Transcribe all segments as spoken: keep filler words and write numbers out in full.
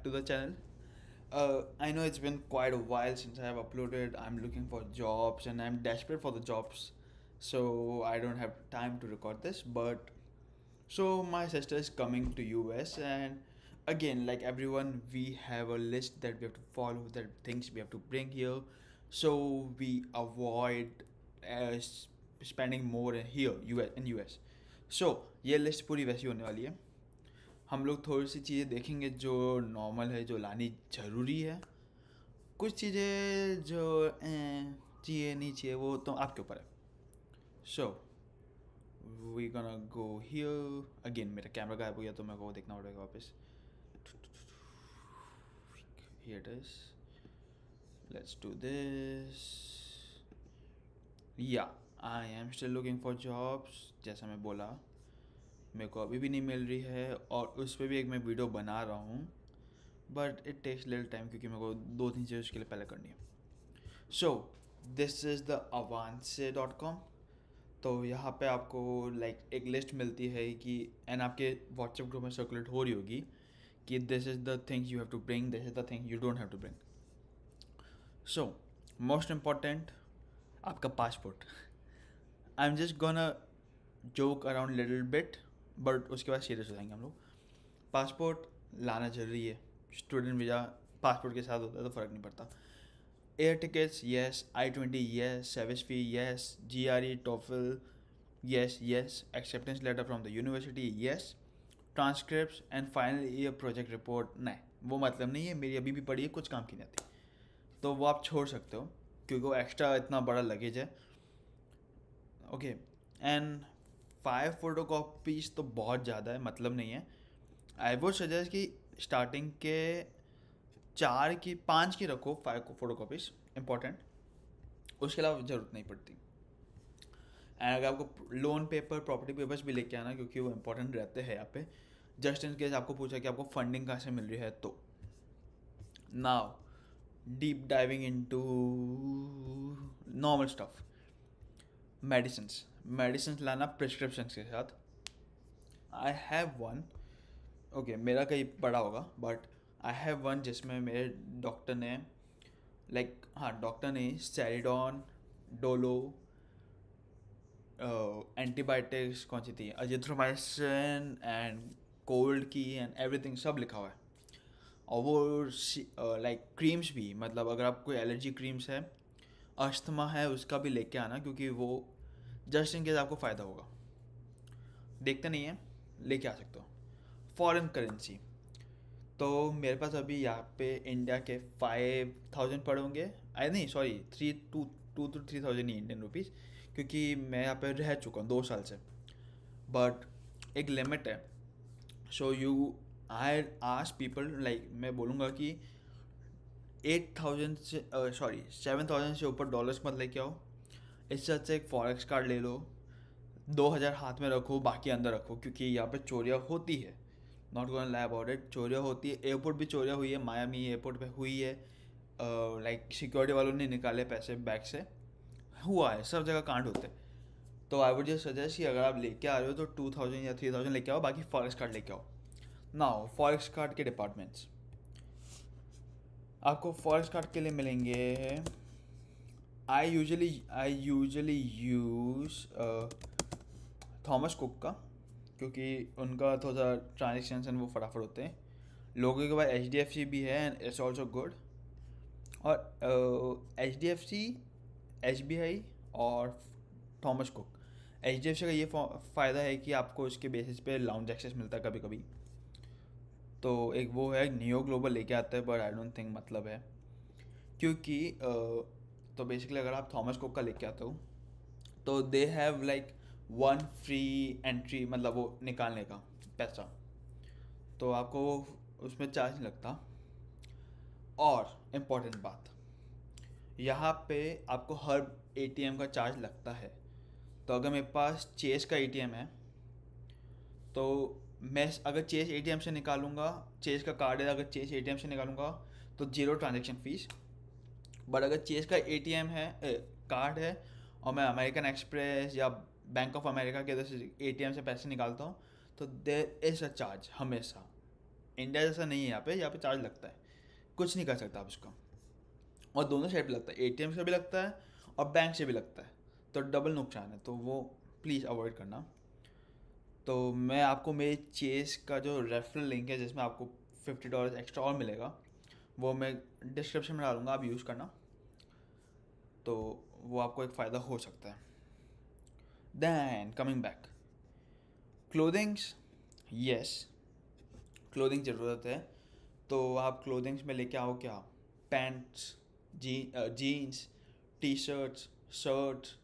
to the channel. Uh, I know it's been quite a while since I have uploaded. I'm looking for jobs and I'm desperate for the jobs, so I don't have time to record this. But so my sister is coming to U S, and again, like everyone, we have a list that we have to follow, that things we have to bring here, so we avoid uh, s- spending more in here U S in U S. So ये list पूरी वैसी होने वाली है. हम लोग थोड़ी सी चीज़ें देखेंगे जो नॉर्मल है, जो लानी ज़रूरी है. कुछ चीज़ें जो eh, चाहिए नहीं चाहिए वो तो आपके ऊपर है. So we gonna go here. Again मेरा कैमरा गायब हो गया तो मेरे को देखना पड़ेगा वापस. Here it is. Let's do this. Yeah, I am still looking for jobs. जैसा मैं बोला, मेरे को अभी भी नहीं मिल रही है, और उस पर भी एक मैं वीडियो बना रहा हूँ, but it takes little time क्योंकि मेरे को दो तीन चीज़ें उसके लिए पहले करनी है. So this is the Avanse dot com. तो यहाँ पे आपको लाइक like, एक लिस्ट मिलती है कि एंड आपके व्हाट्सएप ग्रुप में सर्कुलेट हो रही होगी कि this is the things you have to bring, this is the thing you don't have to bring. So most important, आपका passport. I am just gonna joke around little bit, but उसके बाद serious हो जाएंगे हम लोग. Passport लाना ज़रूरी है. स्टूडेंट वीज़ा पासपोर्ट के साथ होता है तो फ़र्क नहीं पड़ता. Air tickets yes, I twenty yes, service fee yes, G R E TOEFL yes yes, acceptance letter from the university yes, transcript and final year project report नहीं, वो मतलब नहीं है, मेरी अभी भी पड़ी है, कुछ काम की नहीं आती, तो वो आप छोड़ सकते हो क्योंकि वो एक्स्ट्रा इतना बड़ा लगेज है. Okay. And five photo copies तो बहुत ज़्यादा है, मतलब नहीं है. आई वुड सजेस्ट कि स्टार्टिंग के चार की पाँच की रखो, फाइव फोटो कॉपीज़ इंपॉर्टेंट, उसके अलावा ज़रूरत नहीं पड़ती. एंड अगर आपको लोन पेपर, प्रॉपर्टी पेपर्स भी लेके आना क्योंकि वो इंपॉर्टेंट रहते हैं यहाँ पे, जस्ट इन केस आपको पूछा कि आपको फंडिंग कहाँ से मिल रही है. तो now deep diving into normal stuff. Medicines medicines लाना प्रिस्क्रिप्शन के साथ. I have one. ओके, मेरा कहीं पड़ा होगा, बट आई हैव वन जिसमें मेरे डॉक्टर ने लाइक like, हाँ डॉक्टर ने सेरिडॉन, डोलो, एंटीबायोटिक्स कौन सी थी, अजिथ्रोमाइसिन एंड कोल्ड की एंड एवरीथिंग सब लिखा हुआ है. और वो लाइक क्रीम्स भी, मतलब अगर आपको एलर्जी क्रीम्स है, अस्थमा है, उसका भी लेके आना क्योंकि वो जस्ट इन केस आपको फ़ायदा होगा. देखते नहीं है, लेके आ सकते हो. फॉरेन करेंसी, तो मेरे पास अभी यहाँ पे इंडिया के फाइव थाउजेंड पड़े होंगे. आई नहीं sorry, three two two two three thousand ही इंडियन रुपीज़, क्योंकि मैं यहाँ पे रह चुका हूँ दो साल से. बट एक लिमिट है. So you I ask people, like मैं बोलूँगा कि एट थाउजेंड से सॉरी सेवन थाउजेंड से ऊपर डॉलर्स मत लेके आओ. इससे अच्छा एक फॉरेक्स कार्ड ले लो, दो हज़ार हाथ में रखो, बाकी अंदर रखो, क्योंकि यहाँ पे चोरियाँ होती है. Not gonna lie about it, चोरियाँ होती है. एयरपोर्ट भी चोरियाँ हुई है, मायामी एयरपोर्ट पे हुई है. लाइक सिक्योरिटी वालों ने निकाले पैसे बैग से, हुआ है, सब जगह कांड होते हैं. तो आई वुड जस्ट सजेस्ट कि अगर आप लेके आ रहे हो तो टू थाउजेंड या थ्री थाउजेंड लेके आओ, बाकी फॉरेक्स कार्ड लेके आओ. नाउ फॉरेक्स कार्ड के डिपार्टमेंट्स, आपको फॉरेक्स कार्ड के लिए मिलेंगे. I usually I usually use Thomas Cook का, क्योंकि उनका थोड़ा सा ट्रांजेक्शन वो फटाफट होते हैं. लोगों के पास एच डी एफ सी भी है एंड इट्स ऑल्सो गुड. और H D F C, S B I और Thomas Cook. H D F C का ये फ़ायदा है कि आपको उसके बेसिस पे लाउंज एक्सेस मिलता है कभी कभी. तो एक वो है, नियो ग्लोबल लेके आता है, बट आई डोंट थिंक मतलब है, क्योंकि uh, तो बेसिकली अगर आप थॉमस कुक का लेके आते हो तो they have like one free entry, मतलब वो निकालने का पैसा, तो आपको उसमें चार्ज नहीं लगता. और इम्पॉर्टेंट बात, यहाँ पे आपको हर एटीएम का चार्ज लगता है. तो अगर मेरे पास चेस का एटीएम है तो मैं अगर चेस एटीएम से निकालूंगा, चेस का कार्ड है, अगर चेस एटीएम से निकालूंगा तो जीरो ट्रांजेक्शन फीस. बट अगर चेस का एटीएम है, कार्ड है, और मैं अमेरिकन एक्सप्रेस या बैंक ऑफ अमेरिका के इधर से एटीएम से पैसे निकालता हूँ, तो देयर इज़ अ चार्ज हमेशा. इंडिया जैसा नहीं है यहाँ पे यहाँ पे चार्ज लगता है, कुछ नहीं कर सकता आप उसका। और दोनों साइड पे लगता है, एटीएम से भी लगता है और बैंक से भी लगता है, तो डबल नुकसान है, तो वो प्लीज़ अवॉइड करना। तो मैं आपको मेरी चेस का जो रेफरल लिंक है जिसमें आपको फिफ्टी डॉलर एक्स्ट्रा और मिलेगा, वो मैं डिस्क्रिप्शन में डालूंगा, आप यूज़ करना, तो वो आपको एक फ़ायदा हो सकता है। Then coming back, clothings, yes clothing ज़रूरत है, तो आप क्लोथिंग्स में लेके आओ क्या, पैंट्स, जी jeans, T shirts, shirts,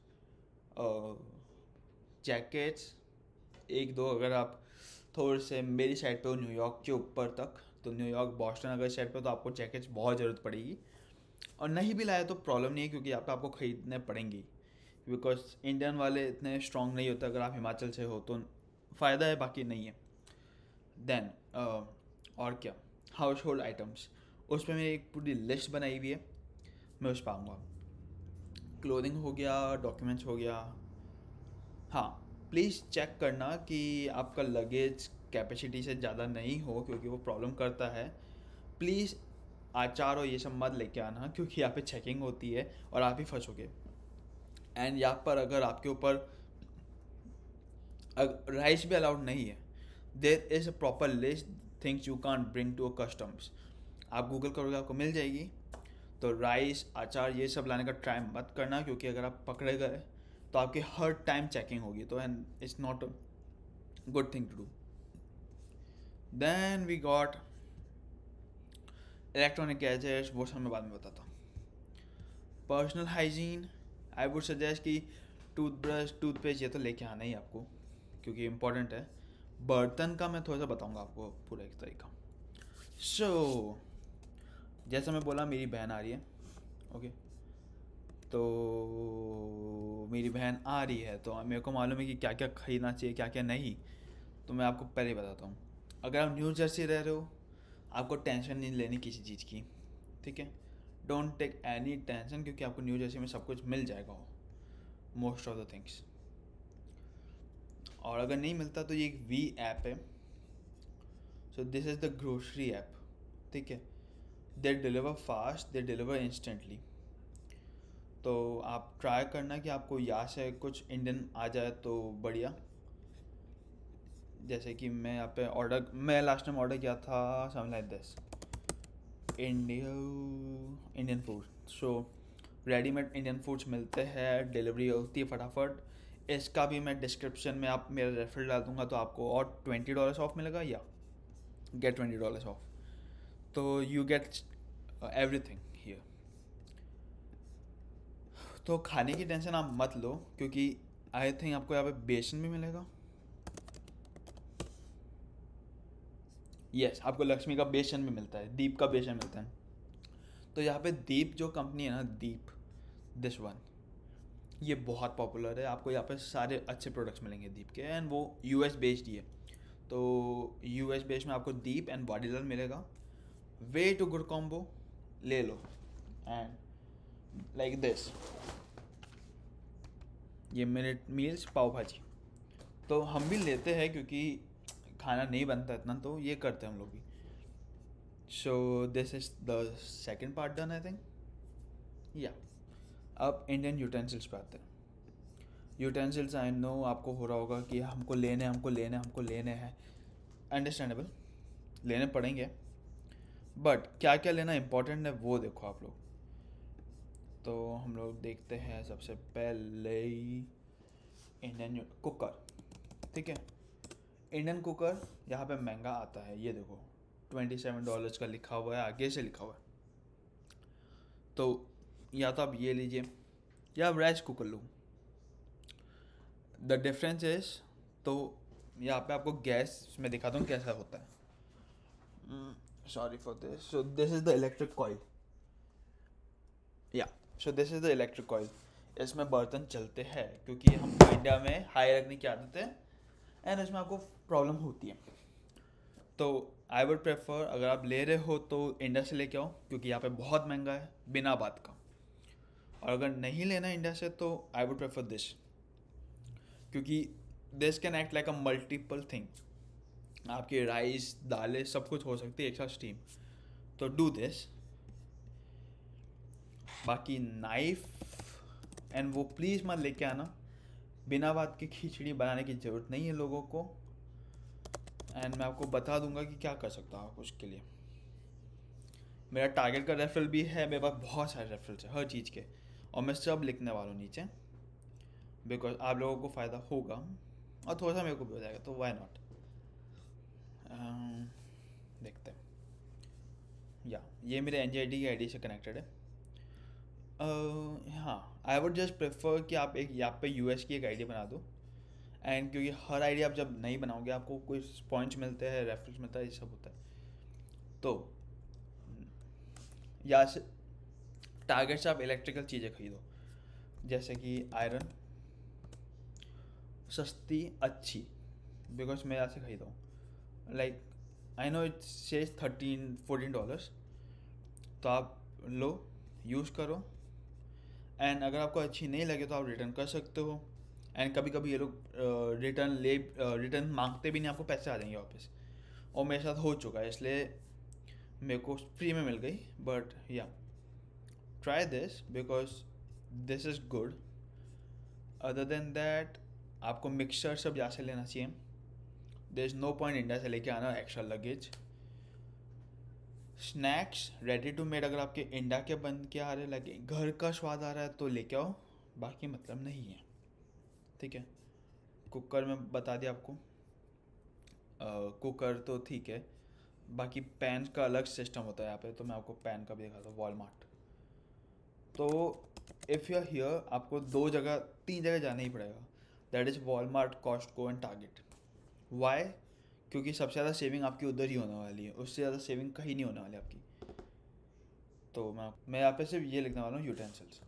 jackets, एक दो अगर आप थोड़े से मेरी साइड पे हो न्यूयॉर्क के ऊपर तक, तो न्यूयॉर्क बॉस्टन अगर साइड पे, तो आपको जैकेट्स बहुत ज़रूरत पड़ेगी। और नहीं भी लाया तो प्रॉब्लम नहीं है, क्योंकि यहाँ पे आपको ख़रीदने पड़ेंगी, बिकॉज इंडियन वाले इतने स्ट्रॉन्ग नहीं होते, अगर आप हिमाचल से हो तो फ़ायदा है, बाकी नहीं है। देन और क्या, हाउस होल्ड आइटम्स, उस पर मेरी एक पूरी लिस्ट बनाई हुई है, मैं उस पर आऊँगा। क्लोथिंग हो गया, डॉक्यूमेंट्स हो गया। हाँ, प्लीज़ चेक करना कि आपका लगेज कैपेसिटी से ज़्यादा नहीं हो, क्योंकि वो प्रॉब्लम करता है। प्लीज़ अचार और ये सब मत लेके आना, क्योंकि यहाँ पे चेकिंग होती है और आप ही फंसोगे। एंड यहाँ पर अगर आपके ऊपर राइस भी अलाउड नहीं है, there is a proper list things you can't bring to a customs, आप गूगल करोगे आपको मिल जाएगी। तो राइस, अचार, ये सब लाने का ट्राई मत करना, क्योंकि अगर आप पकड़े गए तो आपकी हर टाइम चेकिंग होगी, तो and it's not a good thing to do. Then we got electronic gadgets, वो सब मैं बाद में बताता हूँ। Personal hygiene, I would suggest कि टूथब्रश, टूथपेस्ट, ये तो लेके आना ही आपको, क्योंकि इम्पोर्टेंट है। बर्तन का मैं थोड़ा सा बताऊँगा आपको पूरा एक तरीका। सो so, जैसा मैं बोला, मेरी बहन आ रही है, ओके okay? तो मेरी बहन आ रही है, तो मेरे को मालूम है कि क्या क्या खरीदना चाहिए, क्या क्या नहीं। तो मैं आपको पहले बताता हूँ। अगर आप न्यू जर्सी रह रहे हो, आपको टेंशन नहीं लेनी किसी चीज़ की, ठीक है। डोंट टेक एनी टेंशन, क्योंकि आपको न्यू जर्सी में सब कुछ मिल जाएगा, मोस्ट ऑफ द थिंग्स। और अगर नहीं मिलता तो ये एक वी ऐप है, so this is the grocery app, ठीक है। They deliver fast, they deliver instantly. तो आप ट्राई करना कि आपको यहाँ से कुछ इंडियन आ जाए तो बढ़िया। जैसे कि मैं यहाँ पे ऑर्डर, मैं लास्ट टाइम ऑर्डर किया था something like this, India Indian food. So readymade Indian foods मिलते हैं, डिलीवरी होती है फटाफट। इसका भी मैं डिस्क्रिप्शन में आप मेरा रेफर डाल दूँगा, तो आपको और ट्वेंटी डॉलर्स ऑफ मिलेगा, या गेट ट्वेंटी डॉलर्स ऑफ, तो यू गेट एवरीथिंग हियर। तो खाने की टेंशन आप मत लो, क्योंकि आई थिंक आपको यहाँ पे बेसन भी मिलेगा। यस yes, आपको लक्ष्मी का बेसन भी मिलता है, दीप का बेसन मिलता है। तो यहाँ पे दीप जो कंपनी है ना, दीप, दिस वन, ये बहुत पॉपुलर है। आपको यहाँ पे सारे अच्छे प्रोडक्ट्स मिलेंगे दीप के, एंड वो यूएस बेस्ड ही है। तो यूएस बेस्ड में आपको दीप एंड बॉडीलर मिलेगा, वे टू गुड कॉम्बो, ले लो। एंड लाइक दिस, ये मिनट मील्स पाव भाजी, तो हम भी लेते हैं, क्योंकि खाना नहीं बनता इतना, तो ये करते हैं हम लोग भी। So this is the second part done, I think. या अब इंडियन यूटेंसिल्स पे आते हैं। यूटेंसिल्स, आई नो आपको हो रहा होगा कि हमको लेने हमको लेने हमको लेने हैं, अंडरस्टैंडेबल, लेने पड़ेंगे, बट क्या क्या लेना इंपॉर्टेंट है वो देखो आप लोग। तो हम लोग देखते हैं सबसे पहले इंडियन कुकर, ठीक है। इंडियन कुकर यहाँ पे महंगा आता है, ये देखो ट्वेंटी सेवन डॉलर्स का लिखा हुआ है, आगे से लिखा हुआ है। तो या तो आप ये लीजिए, या आप राइस कुकर लो। द डिफरेंस इज, तो यहाँ पे आपको गैस में दिखाता हूँ कैसा होता है। Sorry for this, so this is the electric coil, या so this is the electric coil. इसमें बर्तन चलते हैं, क्योंकि हमको इंडिया में हाई रखने की आदत है, एंड इसमें आपको प्रॉब्लम होती है। तो आई वुड प्रेफर, अगर आप ले रहे हो तो इंडिया से लेके आओ, क्योंकि यहाँ पे बहुत महंगा है बिना बात का। और अगर नहीं लेना इंडिया से, तो आई वुड प्रेफर दिस, क्योंकि this can act like a multiple thing. आपकी राइस दालें सब कुछ हो सकती है एक साथ स्टीम। तो डू दिस। बाकी नाइफ एंड वो प्लीज़ मत लेके आना, बिना बात के खिचड़ी बनाने की ज़रूरत नहीं है लोगों को। एंड मैं आपको बता दूंगा कि क्या कर सकता हूँ आप उसके लिए। मेरा टारगेट का रेफरल भी है, मेरे पास बहुत सारे रेफरल्स है हर चीज़ के, और मैं सब लिखने वाला हूँ नीचे, बिकॉज आप लोगों को फ़ायदा होगा और थोड़ा सा मेरे को भी हो जाएगा, तो वाई नॉट। देखते हैं। या ये मेरे एन जी आई टी की आई डी से कनेक्टेड है। uh, हाँ, आई वुड जस्ट प्रेफर कि आप एक यहाँ पे यू एस की एक आई डी बना दो। एंड क्योंकि हर आई डी आप जब नहीं बनाओगे आपको कुछ पॉइंट्स मिलते हैं, रेफरेंस मिलता है, ये सब होता है। तो यहाँ से टारगेट से आप इलेक्ट्रिकल चीज़ें खरीदो, जैसे कि आयरन सस्ती अच्छी, बिकॉज मैं यहाँ से खरीदा हूँ। Like I know it says thirteen fourteen dollars, तो आप लो यूज़ करो। एंड अगर आपको अच्छी नहीं लगे तो आप रिटर्न कर सकते हो। एंड कभी कभी ये लोग रिटर्न ले रिटर्न मांगते भी नहीं, आपको पैसे आ जाएंगे वापस। और मेरे साथ हो चुका है, इसलिए मेरे को फ्री में मिल गई। बट या try this because this is good. Other than that आपको मिक्सचर सब यहाँ से लेना चाहिए। There is no point India से लेके आना extra luggage. Snacks ready to made अगर आपके इंडिया के बन के आ रहे लगे, घर का स्वाद आ रहा है तो लेके आओ, बाकी मतलब नहीं है। ठीक है, कुकर में बता दिया आपको। कुकर तो ठीक है, बाकी पैन का अलग सिस्टम होता है यहाँ पे, तो मैं आपको पैन का भी दिखाता हूँ। वॉलमार्ट। तो इफ़ यू आर हियर आपको दो जगह तीन जगह जाना ही पड़ेगा, that is Walmart, Costco and Target. Why? क्योंकि सबसे ज़्यादा सेविंग आपकी उधर ही होने वाली है, उससे ज़्यादा सेविंग कहीं नहीं होने वाली आपकी। तो मैं मैं यहाँ पे सिर्फ ये लिखने वाला हूँ, utensils.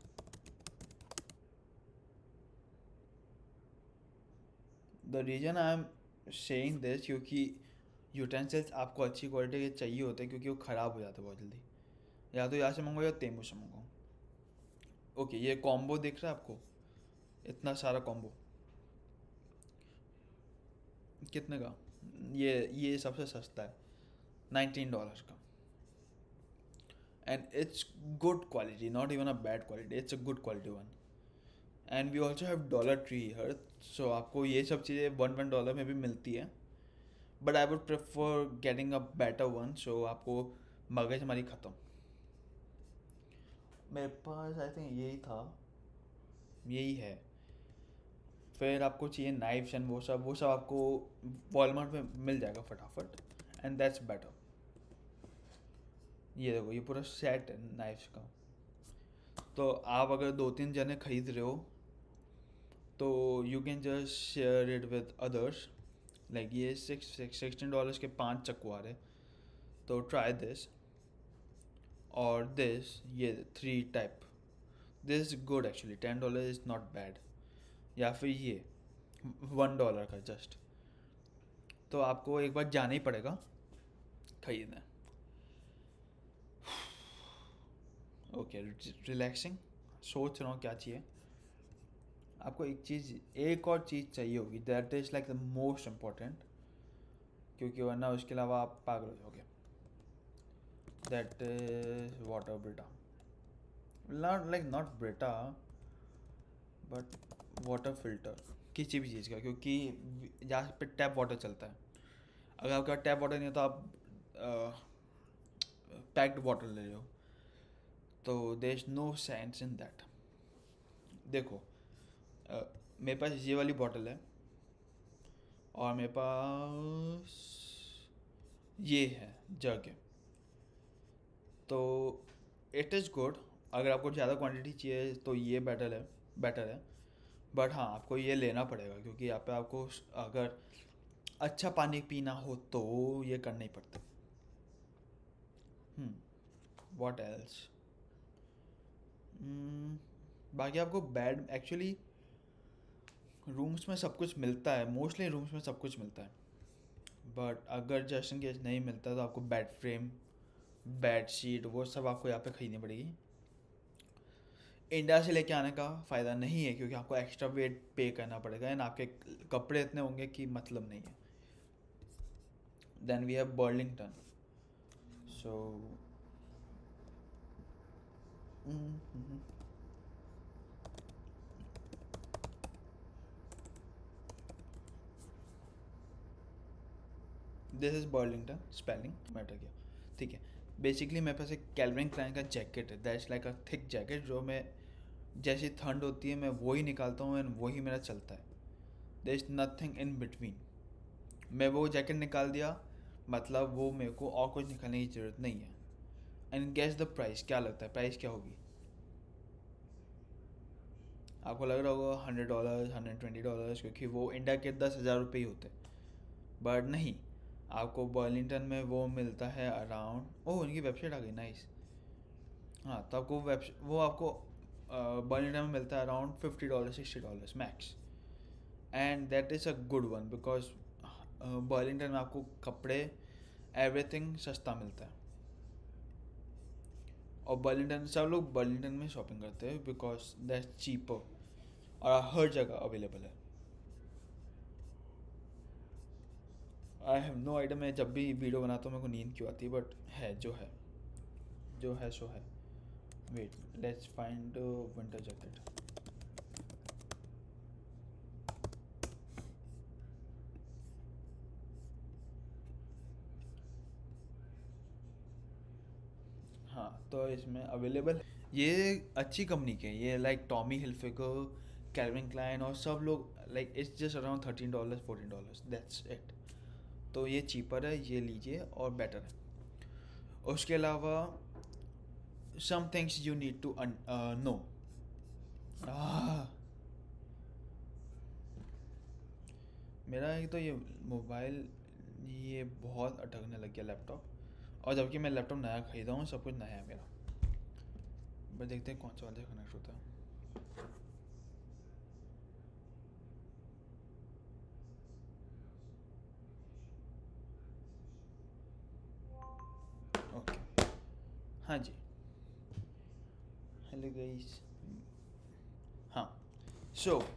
The reason I am saying this क्योंकि यूटेंसिल्स आपको अच्छी क्वालिटी के चाहिए होते हैं, क्योंकि वो ख़राब हो जाते हैं बहुत जल्दी। या तो यहाँ से मंगवाओ या तेमू से मंगवाओ। ओके, ये कॉम्बो दिख रहा है आपको, इतना सारा कॉम्बो कितने का? ये ये सबसे सस्ता है, नाइनटीन डॉलर का। And it's good quality, not even a bad quality, it's a good quality one. And we also have dollar tree here, सो आपको ये सब चीज़ें वन वन डॉलर में भी मिलती है। But I would prefer getting a better one, so आपको मगज हमारी ख़त्म। मेरे पास आई थिंक यही था, यही है। फिर आपको चाहिए नाइफ्स एंड वो सब, वो सब आपको वॉलमार्ट में मिल जाएगा फटाफट, एंड दैट्स बेटर। ये देखो, ये पूरा सेट है नाइफ्स का। तो आप अगर दो तीन जने खरीद रहे हो तो you can just share it with others. Like ये सिक्स सिक्सटीन डॉलर्स के पाँच चाकू आ रहे, तो ट्राई दिस और दिस, ये three type. This is good actually, ten dollar is not bad. या फिर ये वन डॉलर का जस्ट। तो आपको एक बार जाना ही पड़ेगा खरीदने। Okay, relaxing. सोच रहा हूँ क्या चाहिए आपको। एक चीज़, एक और चीज़ चाहिए होगी, that is like the most important, क्योंकि वरना उसके अलावा आप पागल हो जाओगे। That is water Brita, not like not Brita but water filter, किसी भी चीज़ का, क्योंकि जहाँ पे टैप वाटर चलता है, अगर आपका टैप वाटर नहीं है तो आप पैक्ड वाटर ले रहे हो, तो there is no sense in that. देखो, uh, मेरे पास ये वाली बॉटल है और मेरे पास ये है जग है, तो इट इज़ गुड। अगर आपको ज़्यादा क्वांटिटी चाहिए तो ये बेटर है बेटर है बट हाँ, आपको ये लेना पड़ेगा, क्योंकि यहाँ पे आपको अगर अच्छा पानी पीना हो तो ये करना ही पड़ता है। What else? बाकी आपको बैड, एक्चुअली रूम्स में सब कुछ मिलता है, मोस्टली रूम्स में सब कुछ मिलता है, बट अगर जस्ट इन केस नहीं मिलता तो आपको बेड फ्रेम, बेड शीट, वो सब आपको यहाँ पे ख़रीदनी पड़ेगी। इंडिया से लेके आने का फ़ायदा नहीं है, क्योंकि आपको एक्स्ट्रा वेट पे करना पड़ेगा एंड आपके कपड़े इतने होंगे कि मतलब नहीं है। then we have Burlington. So mm-hmm. This is Burlington spelling matter किया, ठीक है। बेसिकली मेरे पास एक कैल्विन क्लाइन का जैकेट है, that's like a thick jacket, जो मैं जैसी ठंड होती है मैं वही निकालता हूँ एंड वही मेरा चलता है। There is nothing in between. मैं वो जैकेट निकाल दिया, मतलब वो मेरे को और कुछ निकालने की ज़रूरत नहीं है। एंड गेस द प्राइस, क्या लगता है प्राइस क्या होगी? आपको लग रहा होगा hundred dollar hundred twenty dollars, क्योंकि वो इंडिया के दस हज़ार रुपये ही होते, बट नहीं, आपको बर्लिंगटन में वो मिलता है अराउंड, ओह उनकी वेबसाइट आ गई, नाइस। हाँ, तो आपको वेब वो आपको बर्लिंगटन में मिलता है around fifty dollar sixty dollars max, and that is a good one because Burlington में आपको कपड़े एवरीथिंग सस्ता मिलता है। और बर्लिंगटन, सब लोग बर्लिंगटन में शॉपिंग करते हैं बिकॉज दैट्स चीपर और हर जगह अवेलेबल है। आई हैव नो आइडिया, मैं जब भी वीडियो बनाता हूँ मेरे को नींद क्यों आती है, बट है जो है जो है सो है। Wait, let's find winter jacket. हाँ, तो इसमें अवेलेबल, ये अच्छी कंपनी के, ये like Tommy Hilfiger, Calvin Klein और सब लोग, like it's just around thirteen dollars fourteen dollars, that's it. तो ये चीपर है, ये लीजिए और बेटर है। उसके अलावा some things you need to un- uh, know. ah, मेरा एक तो ये मोबाइल, ये बहुत अटकने लग गया लैपटॉप, और जबकि मैं लैपटॉप नया खरीदा हूँ, सब कुछ नया है मेरा। बस देखते हैं कौन सा वाला कनेक्ट होता है। ओके, हाँ जी, हेलो गाइस। हाँ, सो so,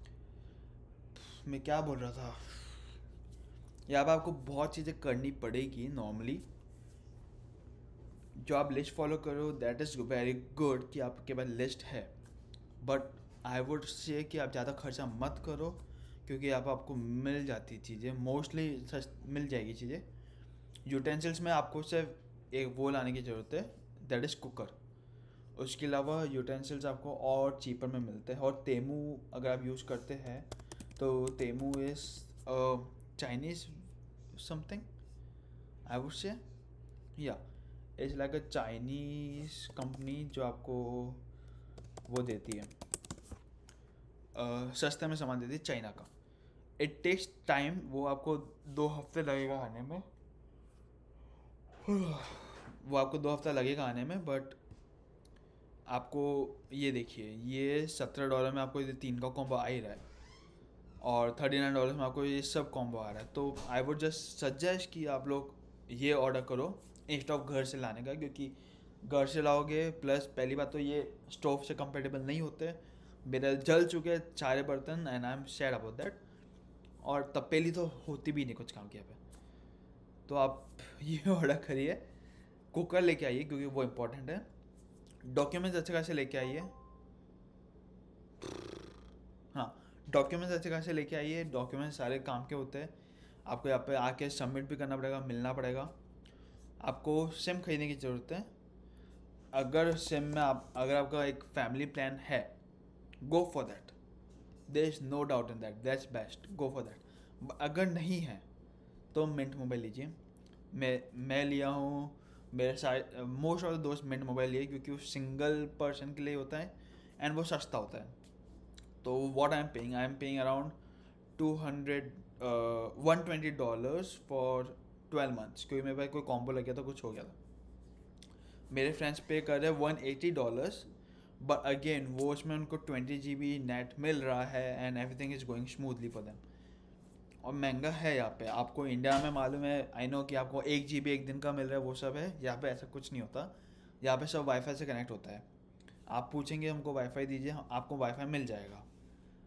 मैं क्या बोल रहा था, यहाँ पर आपको बहुत चीज़ें करनी पड़ेगी नॉर्मली। जो आप लिस्ट फॉलो करो दैट इज़ वेरी गुड कि आपके पास लिस्ट है, बट आई वुड से कि आप ज़्यादा खर्चा मत करो, क्योंकि आप आपको मिल जाती चीज़ें, मोस्टली सच मिल जाएगी चीज़ें। यूटेंसिल्स में आपको सिर्फ एक वो लाने की ज़रूरत है, दैट इज़ कुकर। उसके अलावा यूटेंसिल्स आपको और चीपर में मिलते हैं। और तेमू अगर आप यूज़ करते हैं तो Temu is Chinese something, I would say, या it's like a Chinese company जो आपको वो देती है, uh, सस्ते में सामान देती है चाइना का। इट टेक्स टाइम, वो आपको दो हफ्ते लगेगा आने में वो आपको दो हफ्ता लगेगा आने में, बट आपको ये देखिए, ये सत्रह डॉलर में आपको ये तीन का कॉम्बो आ ही रहा है, और थर्टी नाइन डॉलर में आपको ये सब कॉम्बो आ रहा है। तो आई वुड जस्ट सजेस्ट कि आप लोग ये ऑर्डर करो इंस्टेड ऑफ घर से लाने का, क्योंकि घर से लाओगे, प्लस पहली बात तो ये स्टोव से कंपेटेबल नहीं होते, मेरे जल चुके सारे बर्तन and I am sad about that, और तपेली तो होती भी नहीं कुछ काम किया पे। तो आप ये ऑर्डर करिए, कुकर लेके आइए क्योंकि वो इम्पोर्टेंट है। डॉक्यूमेंट्स अच्छे खासे लेके आइए, हाँ डॉक्यूमेंट्स अच्छे खासे लेके आइए, डॉक्यूमेंट्स सारे काम के होते हैं। आपको यहाँ पे आके सबमिट भी करना पड़ेगा, मिलना पड़ेगा। आपको सिम खरीदने की ज़रूरत है, अगर सिम में आप, अगर आपका एक फैमिली प्लान है, go for that, there is no doubt in that, that's best, go for that. अगर नहीं है तो मिंट मोबाइल लीजिए। मैं मैं लिया हूँ, मेरे सारे मोस्ट ऑफ द दोस्त मिंट मोबाइल लिए, क्योंकि वो सिंगल पर्सन के लिए होता है एंड वो सस्ता होता है। तो what I am paying, I am paying around two hundred one twenty dollars for twelve months, क्योंकि मेरे पास कोई कॉम्बो लग गया था, कुछ हो गया था। मेरे फ्रेंड्स पे कर रहे हैं one eighty dollars, but again वो उसमें उनको ट्वेंटी जी बी नेट मिल रहा है and everything is going smoothly for them. और महंगा है यहाँ पे, आपको इंडिया में मालूम है, आई नो कि आपको एक जी बी एक दिन का मिल रहा है, वो सब है, यहाँ पे ऐसा कुछ नहीं होता। यहाँ पे सब वाईफाई से कनेक्ट होता है। आप पूछेंगे हमको वाईफाई दीजिए, आपको वाईफाई मिल जाएगा।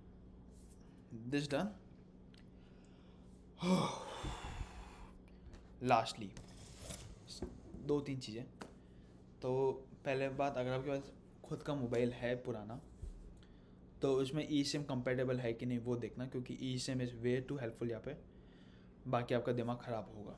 This done. लास्टली दो तीन चीज़ें। तो पहले बात, अगर आपके पास खुद का मोबाइल है पुराना, तो उसमें ई सिम कंपेटेबल है कि नहीं वो देखना, क्योंकि eSIM is way too helpful यहाँ पे, बाकी आपका दिमाग ख़राब होगा।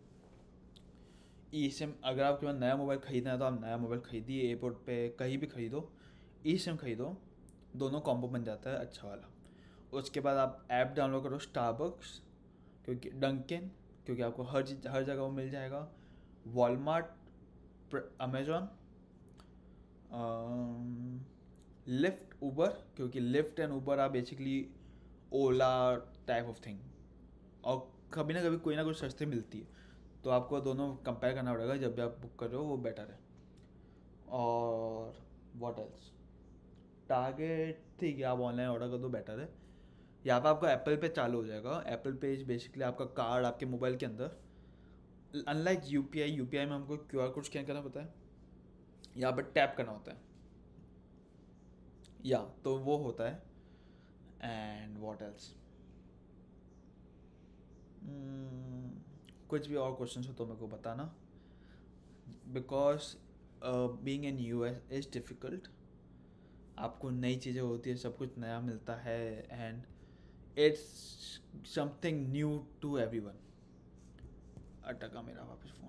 ई सिम, अगर आपके पास नया मोबाइल ख़रीदना है तो आप नया मोबाइल खरीदिए, एयरपोर्ट पे कहीं भी खरीदो, ई सिम खरीदो, दोनों कॉम्बो बन जाता है अच्छा वाला। उसके बाद आप ऐप डाउनलोड करो स्टारबक्स, क्योंकि डंकिन, क्योंकि आपको हर चीज़ हर जगह वो मिल जाएगा, वॉलमार्ट, अमेजोन, लिफ्ट, उबर, क्योंकि Lyft and Uber are basically Ola type of thing, और कभी ना कभी कोई ना कोई सस्ते मिलती है, तो आपको दोनों कंपेयर करना पड़ेगा जब भी आप बुक कर रहे हो, वो बेटर है। और व्हाट एल्स, टारगेट, ठीक है आप ऑनलाइन ऑर्डर कर दो, बेटर है। यहाँ पर आपका एप्पल पे चालू हो जाएगा। एप्पल पे इज बेसिकली आपका कार्ड आपके मोबाइल के अंदर, unlike U P I, U P I में हमको क्यू आर कोड स्कैन करना पड़ता है, यहाँ पर टैप करना होता है, या तो वो होता है। एंड व्हाट एल्स, कुछ भी और क्वेश्चन हो तो मेरे को बताना, because being in U S is difficult. आपको नई चीज़ें होती है, सब कुछ नया मिलता है, and it's something new to everyone. अटका मेरा वापस फ़ोन,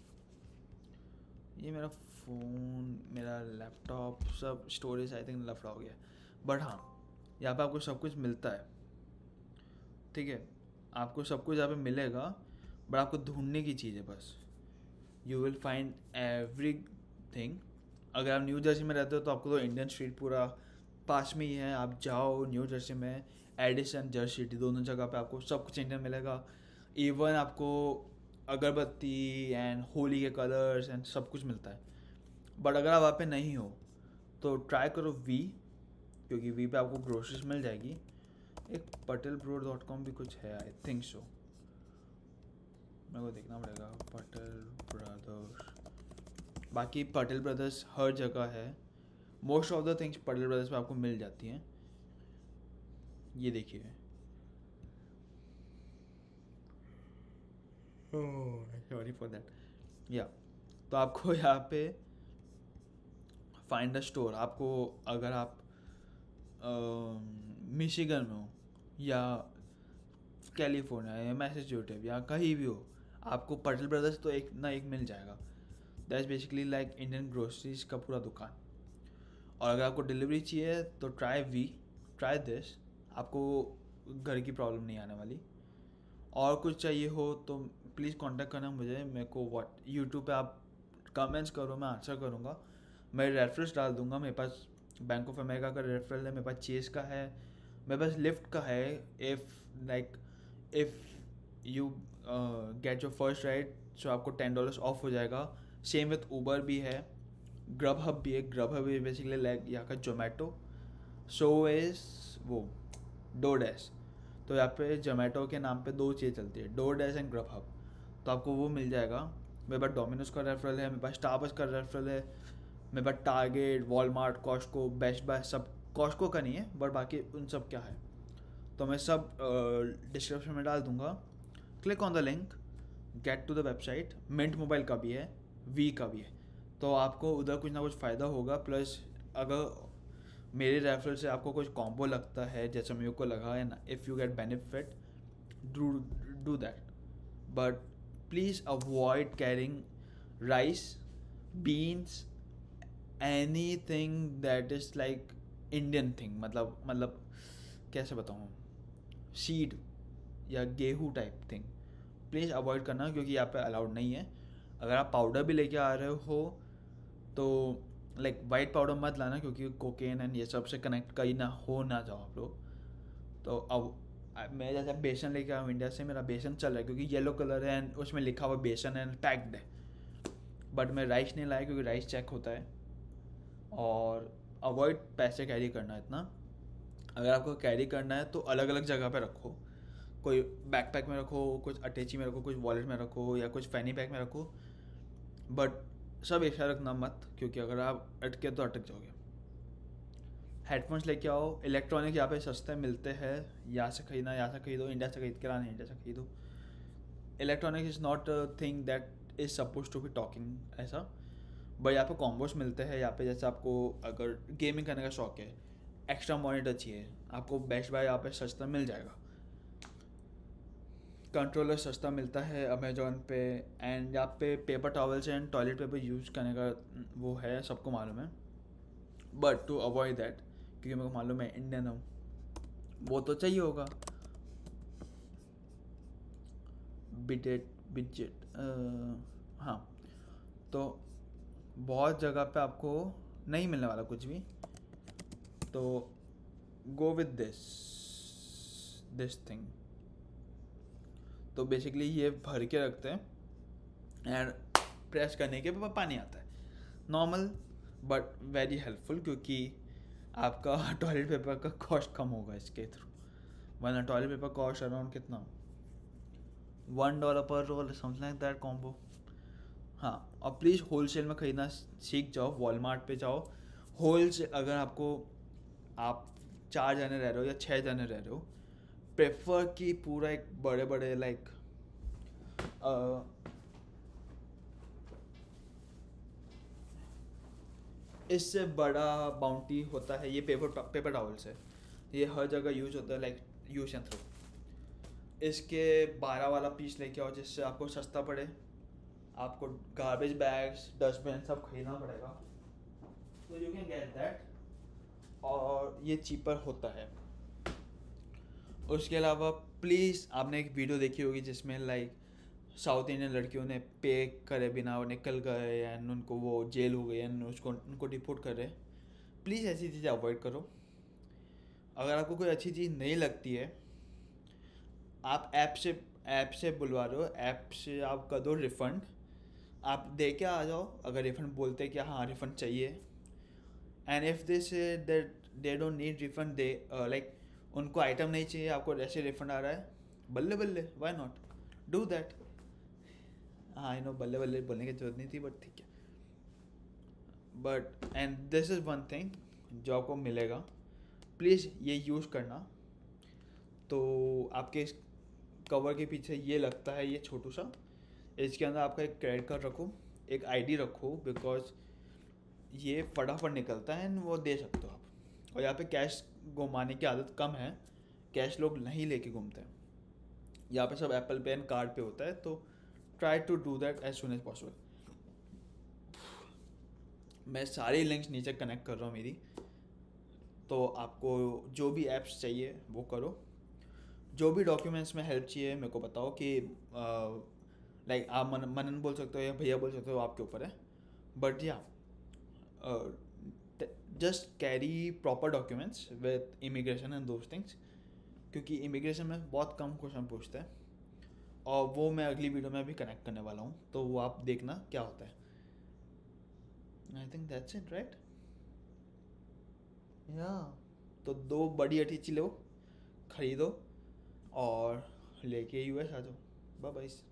ये मेरा फ़ोन, मेरा लैपटॉप, सब स्टोरेज आई थिंक लफड़ा हो गया। बट हाँ, यहाँ पे आपको सब कुछ मिलता है, ठीक है, आपको सब कुछ यहाँ पे मिलेगा, बट आपको ढूंढने की चीज़ है बस। You will find every thing. अगर आप न्यू जर्सी में रहते हो तो आपको तो इंडियन स्ट्रीट पूरा पास में ही है, आप जाओ न्यू जर्सी में, एडिसन, जर्सी सिटी, दोनों जगह पे आपको सब कुछ इंडियन मिलेगा। इवन आपको अगरबत्ती एंड होली के कलर्स एंड सब कुछ मिलता है। बट अगर आप वहाँ पे नहीं हो तो ट्राई करो वी, क्योंकि वी पे आपको ग्रोसरीज मिल जाएगी। एक पटेल ब्रो डॉट कॉम भी कुछ है, आई थिंक सो, मेरे को देखना पड़ेगा। पटेल ब्रदर्स, बाकी पटेल ब्रदर्स हर जगह है, most of the things Patel Brothers पे आपको मिल जाती हैं। ये देखिए, सॉरी फॉर दैट, या तो आपको यहाँ पे फाइंड अ स्टोर, आपको अगर आप मिशिगन में हो या कैलिफोर्निया या मैसेच्यूसेट्स या कहीं भी हो, आपको पटेल ब्रदर्स तो एक ना एक मिल जाएगा। That is basically like Indian groceries का पूरा दुकान। और अगर आपको डिलीवरी चाहिए तो ट्राई वी, ट्राई दिस, आपको घर की प्रॉब्लम नहीं आने वाली। और कुछ चाहिए हो तो प्लीज़ कांटेक्ट करना मुझे, मेरे को व्हाट यूट्यूब पे आप कमेंट्स करो, मैं आंसर करूँगा। मैं रेफरेंस डाल दूँगा, मेरे पास बैंक ऑफ अमेरिका का रेफरल है, मेरे पास चेस का है, मेरे पास लिफ्ट का है। If like if you get your first ride so आपको टेन डॉलर्स ऑफ हो जाएगा। सेम विथ ऊबर भी है, ग्रब हब भी है। ग्रब हब भी बेसिकली लाइक यहाँ का जोमेटो, सो इज़ वो डो डैश। तो यहाँ पे जोमेटो के नाम पे दो चीज़ चलती है, DoorDash and Grubhub, तो आपको वो मिल जाएगा। मेरे पास डोमिनोज का रेफरल है, मेरे पास स्टारबक्स का रेफरल है, मेरे पास Target, Walmart, Costco, Best Buy, सब कॉस्को का नहीं है बट बाकी उन सब क्या है, तो मैं सब डिस्क्रिप्शन में डाल दूँगा। Click on the link, get to the website. Mint Mobile का भी है, वी का भी है, तो आपको उधर कुछ ना कुछ फ़ायदा होगा। प्लस अगर मेरे रेफरल से आपको कुछ कॉम्बो लगता है जैसा मेरे को लगा है ना, if you get benefit, do do that, but please avoid carrying rice, beans, anything that is like Indian thing, मतलब मतलब कैसे बताऊँ, सीड या गेहूँ टाइप थिंग, प्लीज़ अवॉइड करना, क्योंकि यहाँ पे अलाउड नहीं है। अगर आप पाउडर भी लेके आ रहे हो तो लाइक वाइट पाउडर मत लाना, क्योंकि कोकेन एंड ये सब से कनेक्ट कहीं ना हो ना जाओ आप लोग। तो अब मैं जैसे बेसन लेके आया हूँ इंडिया से, मेरा बेसन चल रहा है क्योंकि येलो कलर है एंड उसमें लिखा हुआ बेसन एंड पैक्ड है। बट मैं राइस नहीं लाया क्योंकि राइस चेक होता है। और अवॉइड पैसे कैरी करना इतना। अगर आपको कैरी करना है तो अलग अलग जगह पे रखो, कोई बैकपैक में रखो, कुछ अटैची में रखो, कुछ वॉलेट में रखो, या कुछ फैनी पैक में रखो, बट सब एक साथ रखना मत, क्योंकि अगर आप अटके तो अटक जाओगे। हेडफोन्स लेके आओ, इलेक्ट्रॉनिक यहाँ पे सस्ते मिलते हैं, यहाँ से खरीदना यहाँ से खरीदो, इंडिया से खरीद के लाना इंडिया से खरीदो। Electronic is not a thing that is suppose to be talking ऐसा, बट यहाँ पे कॉम्बोस मिलते हैं। यहाँ पे जैसे आपको अगर गेमिंग करने का शौक है, एक्स्ट्रा मॉनिटर चाहिए, आपको बेस्ट बाय यहाँ पे सस्ता मिल जाएगा। कंट्रोलर सस्ता मिलता है अमेजोन पे। एंड यहाँ पे paper towels and toilet paper use करने का वो है, सबको मालूम है। बट टू अवॉइड दैट, क्योंकि मेरे को मालूम है इंडियन हूँ, वो तो चाहिए होगा। बिटेट बिजेट हाँ, तो बहुत जगह पे आपको नहीं मिलने वाला कुछ भी, तो go with this this thing. तो बेसिकली ये भर के रखते हैं एंड प्रेस करने के बाद पानी आता है। नॉर्मल बट वेरी हेल्पफुल, क्योंकि आपका टॉयलेट पेपर का कॉस्ट कम होगा इसके थ्रू। वरना टॉयलेट पेपर कॉस्ट अराउंड कितना, one dollar per roll, something like that combo. हाँ, और प्लीज़ होलसेल में ख़रीदना सीख जाओ। वॉलमार्ट पे जाओ होलसेल। अगर आपको, आप चार जने रह रहे हो या छः जने रह रहे हो, प्रेफर कि पूरा एक बड़े बड़े लाइक इससे बड़ा बाउंटी होता है ये पेपर पेपर टॉवल्स है। ये हर जगह यूज होता है, लाइक यूज एंड थ्रो। इसके बारह वाला पीस लेके आओ जिससे आपको सस्ता पड़े। आपको गार्बेज बैग्स, डस्टबिन सब खरीदना पड़ेगा, तो यू कैन गेट दैट, और ये चीपर होता है। उसके अलावा प्लीज़, आपने एक वीडियो देखी होगी जिसमें लाइक साउथ इंडियन लड़कियों ने पे करे बिना वो निकल गए एंड उनको वो जेल हो गई एंड उसको उनको डिपोर्ट कर रहे। प्लीज़ ऐसी चीज़ें अवॉइड करो। अगर आपको कोई अच्छी चीज़ नहीं लगती है, आप ऐप से ऐप से बुलवा रहे हो, ऐप से आप कर दो रिफ़ंड, आप दे के आ जाओ। अगर रिफ़ंड बोलते हैं कि हाँ रिफ़ंड चाहिए, and if they say that they don't need refund, they like उनको आइटम नहीं चाहिए, आपको ऐसे रिफ़ंड आ रहा है, बल्ले बल्ले, व्हाई नॉट डू दैट। हाँ आई नो, बल्ले बल्ले बोलने की जरूरत नहीं थी, बट ठीक है। But and this is one thing जो आपको मिलेगा, प्लीज़ ये यूज़ करना। तो आपके इस कवर के पीछे ये लगता है, ये छोटू सा, इसके अंदर आपका एक क्रेडिट कार्ड रखो, एक आईडी रखो, बिकॉज ये फटाफट निकलता है एंड वो दे सकते हो आप। और यहाँ पे कैश घुमाने की आदत कम है, कैश लोग नहीं लेके घूमते हैं। यहाँ पे सब एप्पल पे एंड कार्ड पे होता है, तो try to do that as soon as possible. मैं सारी लिंक्स नीचे कनेक्ट कर रहा हूँ मेरी, तो आपको जो भी ऐप्स चाहिए वो करो। जो भी डॉक्यूमेंट्स में हेल्प चाहिए मेरे को बताओ कि लाइक uh, आप मन मनन बोल सकते हो या भैया बोल सकते हो, आपके ऊपर है। बट या just carry proper documents with immigration and those things, क्योंकि इमिग्रेशन में बहुत कम क्वेश्चन पूछते हैं, और वो मैं अगली वीडियो में भी कनेक्ट करने वाला हूँ, तो वो आप देखना क्या होता है। I think that's it, right? या तो दो बड़ी अटीची लो, खरीदो और लेके यूएस आ जाओ। Bye bye.